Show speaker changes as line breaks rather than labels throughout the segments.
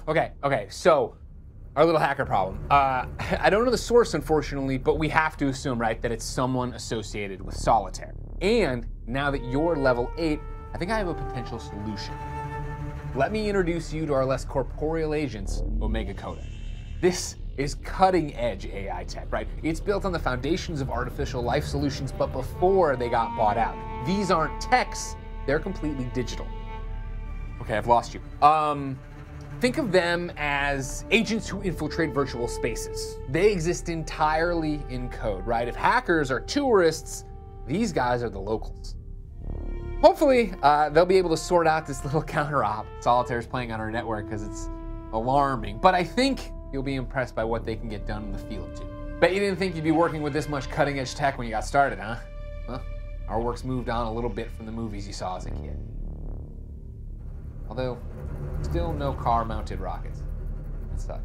Okay, so our little hacker problem. I don't know the source, unfortunately, but we have to assume, right, that it's someone associated with Solitaire. And now that you're level 8, I think I have a potential solution. Let me introduce you to our less corporeal agents, Omega Coda. This is cutting-edge AI tech, right? It's built on the foundations of artificial life solutions, but before they got bought out. These aren't techs, they're completely digital. Okay, I've lost you. Think of them as agents who infiltrate virtual spaces. They exist entirely in code, right? If hackers are tourists, these guys are the locals. Hopefully, they'll be able to sort out this little counter-op Solitaire's playing on our network because it's alarming. But I think you'll be impressed by what they can get done in the field, too. Bet you didn't think you'd be working with this much cutting-edge tech when you got started, huh? Well, our work's moved on a little bit from the movies you saw as a kid. Although, still no car-mounted rockets. That sucks.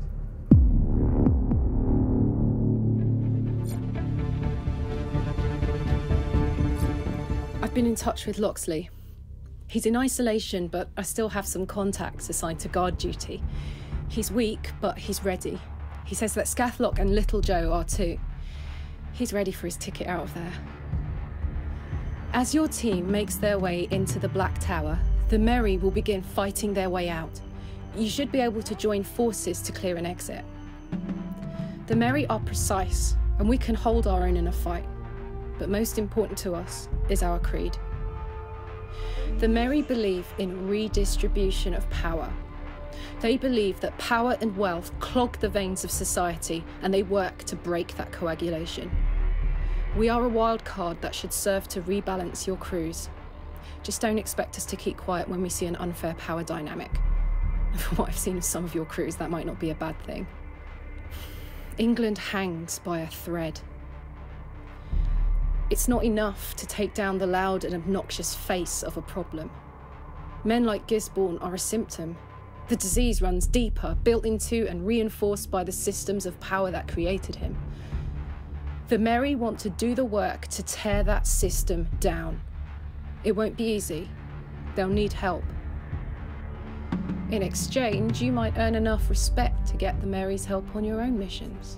I've been in touch with Loxley. He's in isolation, but I still have some contacts assigned to guard duty. He's weak, but he's ready. He says that Scathlock and Little Joe are too. He's ready for his ticket out of there. As your team makes their way into the Black Tower, the Merry will begin fighting their way out. You should be able to join forces to clear an exit. The Merry are precise, and we can hold our own in a fight. But most important to us is our creed. The Merry believe in redistribution of power. They believe that power and wealth clog the veins of society, and they work to break that coagulation. We are a wild card that should serve to rebalance your crews. Just don't expect us to keep quiet when we see an unfair power dynamic. From what I've seen of some of your crews, that might not be a bad thing. England hangs by a thread. It's not enough to take down the loud and obnoxious face of a problem. Men like Gisborne are a symptom. The disease runs deeper, built into and reinforced by the systems of power that created him. The Merry want to do the work to tear that system down. It won't be easy. They'll need help. In exchange, you might earn enough respect to get the Merry's help on your own missions.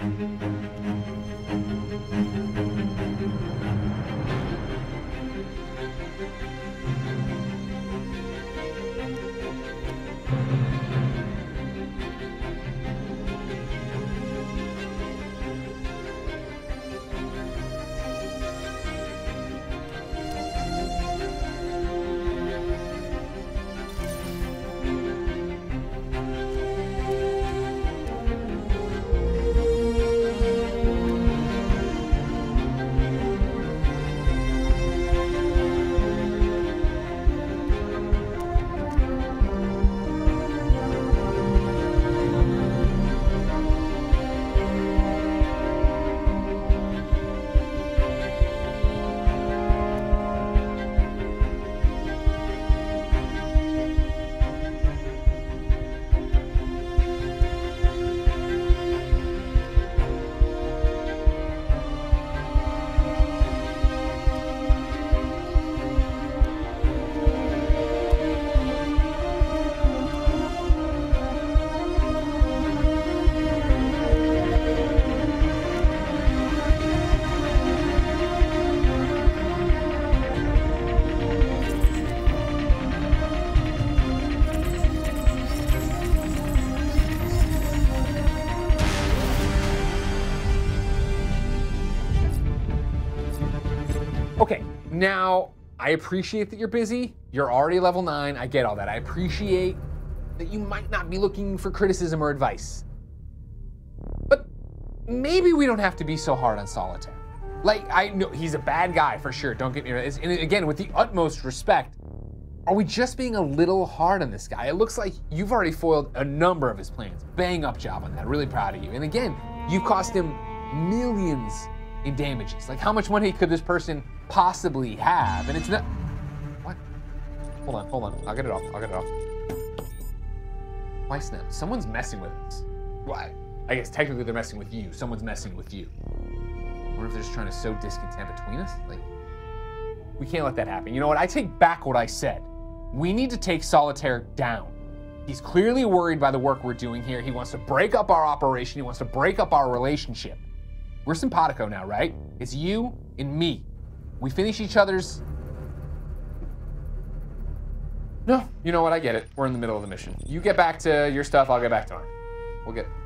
Okay, now I appreciate that you're busy. You're already level 9. I get all that. I appreciate that you might not be looking for criticism or advice. But maybe we don't have to be so hard on Solitaire. Like, I know he's a bad guy for sure, don't get me wrong. And again, with the utmost respect, are we just being a little hard on this guy? It looks like you've already foiled a number of his plans. Bang up job on that, really proud of you. And again, you've cost him millions in damages. Like, how much money could this person possibly have? And it's not, what? Hold on, I'll get it off. Why snap? Someone's messing with us. Why? I guess technically they're messing with you. Someone's messing with you. I wonder if they're just trying to sow discontent between us? Like, we can't let that happen. You know what? I take back what I said. We need to take Solitaire down. He's clearly worried by the work we're doing here. He wants to break up our operation. He wants to break up our relationship. We're simpatico now, right? It's you and me. We finish each other's... No, you know what? I get it. We're in the middle of the mission. You get back to your stuff, I'll get back to mine. We'll get